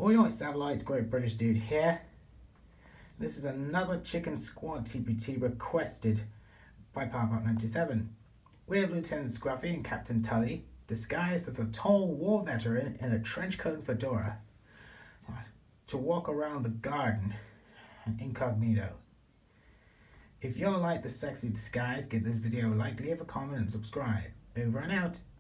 Oi, satellites, Great British Dude here. This is another Chicken Squad TPT requested by PowerPop97. We have Lieutenant Scruffy and Captain Tully, disguised as a tall war veteran in a trench coat and fedora, to walk around the garden incognito. If you like the sexy disguise, give this video a like, leave a comment and subscribe. Over and out.